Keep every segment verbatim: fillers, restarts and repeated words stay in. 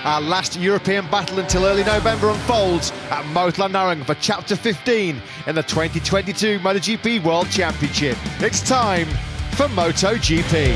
Our last European battle until early November unfolds at Motor Lanarang for Chapter fifteen in the twenty twenty-two MotoGP World Championship. It's time for MotoGP.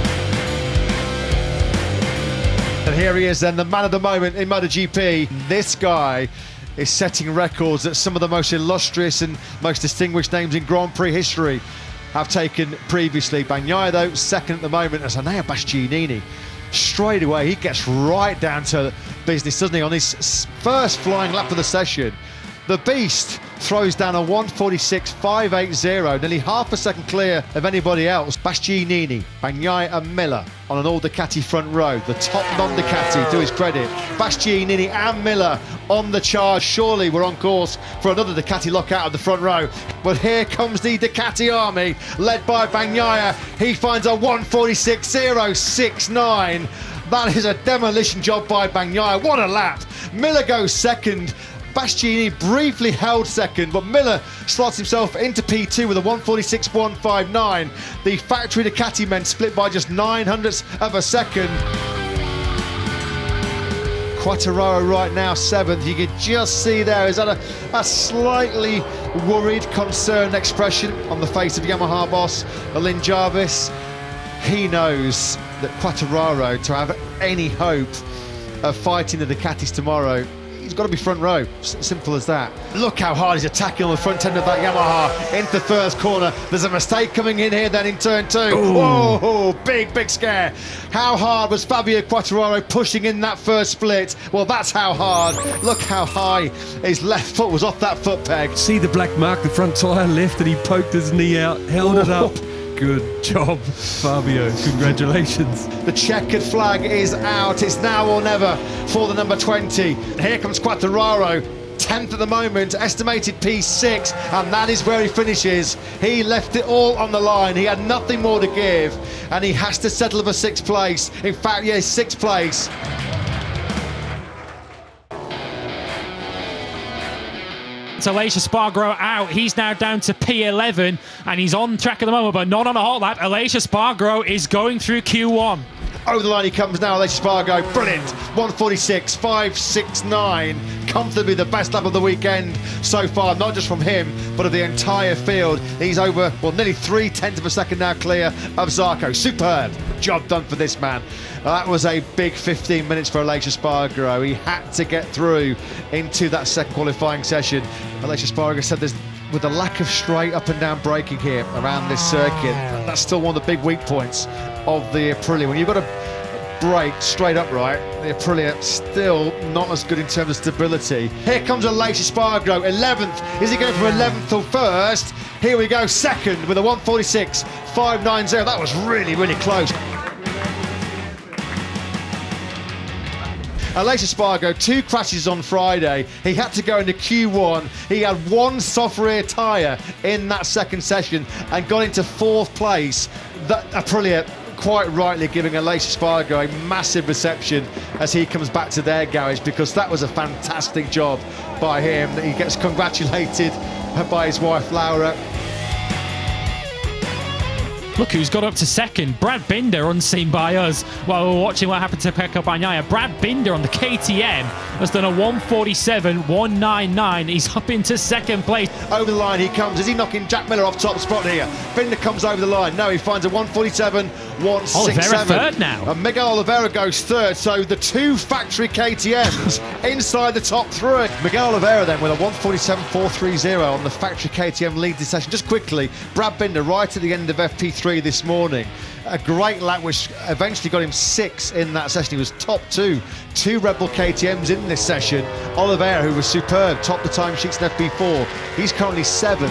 And here he is then, the man of the moment in MotoGP. This guy is setting records that some of the most illustrious and most distinguished names in Grand Prix history have taken previously. Bagnaia, though, second at the moment, as Enea Bastianini. Straight away, he gets right down to business, doesn't he, on his first flying lap of the session. The Beast throws down a one forty-six five eighty, nearly half a second clear of anybody else. Bastianini, Bagnaia and Miller on an all Ducati front row. The top non-Ducati, to his credit. Bastianini and Miller on the charge. Surely we're on course for another Ducati lockout of the front row. But here comes the Ducati army, led by Bagnaia. He finds a one forty-six oh sixty-nine. That is a demolition job by Bagnaia. What a lap. Miller goes second. Bastianini briefly held second, but Miller slots himself into P two with a one forty-six one fifty-nine. The factory Ducati men split by just nine hundredths of a second. Quartararo right now seventh. You can just see there is that a, a slightly worried, concerned expression on the face of Yamaha boss Alin Jarvis. He knows that Quartararo, to have any hope of fighting the Ducatis tomorrow, he's got to be front row. S simple as that. Look how hard he's attacking on the front end of that Yamaha into the first corner. There's a mistake coming in here then in turn two. Ooh. Whoa, big, big scare. How hard was Fabio Quartararo pushing in that first split? Well, that's how hard. Look how high his left foot was off that foot peg. See the black mark, the front tyre left, and he poked his knee out, held Ooh. it up. Good job, Fabio. Congratulations. The checkered flag is out. It's now or never for the number twenty. Here comes Quartararo, tenth at the moment, estimated P six, and that is where he finishes. He left it all on the line. He had nothing more to give, and he has to settle for sixth place. In fact, yeah, sixth place. Aleix Espargaro out. He's now down to P eleven and he's on track at the moment, but not on a hot lap. Aleix Espargaro is going through Q one. Over the line he comes now, Aleix Espargaro. Brilliant. one forty-six five sixty-nine. Comfortably the best lap of the weekend so far, not just from him, but of the entire field. He's over, well, nearly three tenths of a second now clear of Zarco. Superb job done for this man. That was a big fifteen minutes for Aleix Espargaro. He had to get through into that second qualifying session. Aleix Espargaro said there's, with the lack of straight up and down braking here around this circuit, that's still one of the big weak points of the Aprilia. When you've got to brake straight upright, the Aprilia still not as good in terms of stability. Here comes Aleix Espargaro, eleventh. Is he going from eleventh to first? Here we go, second with a one forty-six five ninety. That was really, really close. Aleix Espargaro, two crashes on Friday. He had to go into Q one. He had one soft rear tyre in that second session and got into fourth place. That Aprilia quite rightly giving Aleix Espargaro a massive reception as he comes back to their garage, because that was a fantastic job by him. He gets congratulated by his wife Laura. Look who's got up to second. Brad Binder, unseen by us while we're watching what happened to Pecco Bagnaia. Brad Binder on the K T M has done a one forty-seven one ninety-nine. He's up into second place. Over the line he comes. Is he knocking Jack Miller off top spot here? Binder comes over the line. No, he finds a one forty-seven one sixty-seven. Oliveira third now. And Miguel Oliveira goes third. So the two factory K T Ms inside the top three. Miguel Oliveira then with a one forty-seven four thirty on the factory K T M lead this session. Just quickly, Brad Binder right at the end of F P three this morning. A great lap which eventually got him six in that session. He was top two. Two Red Bull K T Ms in this session. Oliveira, who was superb, topped the timesheets in F P four. He's currently seventh.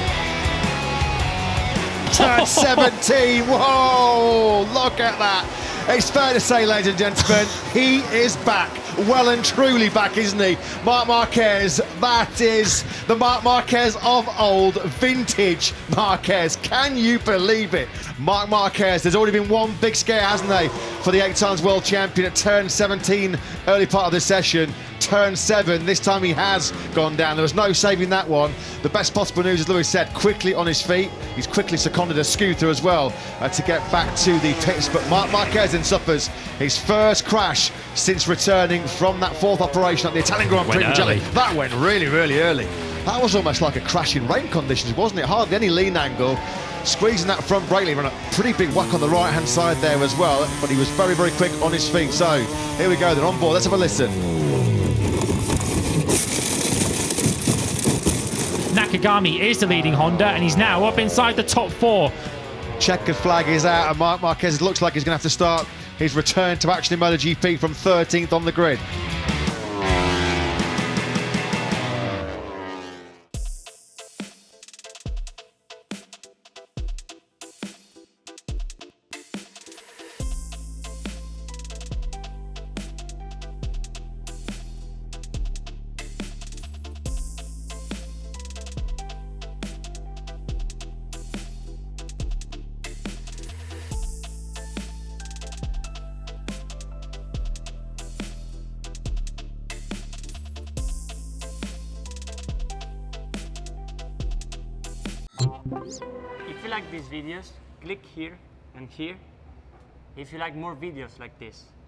Turn seventeen. Whoa, look at that. It's fair to say, ladies and gentlemen, he is back. Well and truly back, isn't he? Marc Marquez, that is the Marc Marquez of old, vintage Marquez. Can you believe it? Marc Marquez, there's already been one big scare, hasn't there? for the eight times world champion at turn seventeen, early part of the session. Turn seven, this time he has gone down. There was no saving that one. The best possible news, as Lewis said, quickly on his feet. He's quickly seconded a scooter as well uh, to get back to the pits. But Marc Marquez then suffers his first crash since returning from that fourth operation at the Italian Grand Prix. Went early. That went really, really early. That was almost like a crash in rain conditions, wasn't it? Hardly any lean angle. Squeezing that front brake lever, and a pretty big whack on the right-hand side there as well. But he was very, very quick on his feet. So here we go, they're on board. Let's have a listen. Nakagami is the leading Honda, and he's now up inside the top four. Checkered flag is out, and Marc Marquez looks like he's going to have to start his return to action in MotoGP from thirteenth on the grid. If you like these videos, click here and here if you like more videos like this.